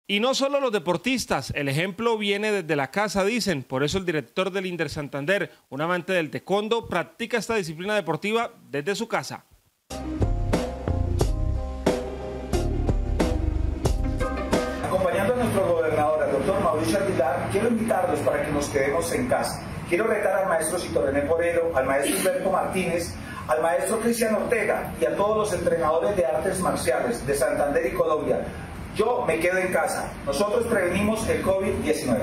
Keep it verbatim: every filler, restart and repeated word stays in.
Y no solo los deportistas, el ejemplo viene desde la casa, dicen. Por eso el director del Inder Santander, un amante del taekwondo, practica esta disciplina deportiva desde su casa. Acompañando a nuestro gobernador, el doctor Mauricio Aguilar, quiero invitarlos para que nos quedemos en casa. Quiero retar al maestro Cito René Forero, al maestro Humberto Martínez, al maestro Cristian Ortega y a todos los entrenadores de artes marciales de Santander y Colombia. Yo me quedo en casa. Nosotros prevenimos el COVID diecinueve.